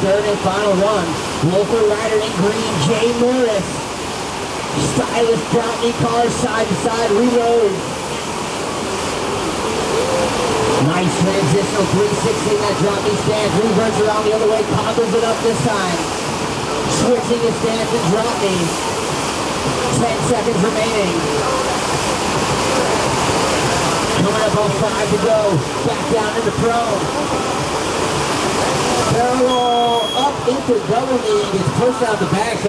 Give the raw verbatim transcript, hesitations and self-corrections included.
third and final run. Local rider in green, Jay Morris. Stylish drop knee car, side to side reload. Nice transitional three sixty in that drop knee stance. Reverts around the other way, combos it up this time. Switching his stance and drop knee. ten seconds remaining. Coming up on five to go. Back down into prone. Parallel up into double knee. Gets pushed out the back.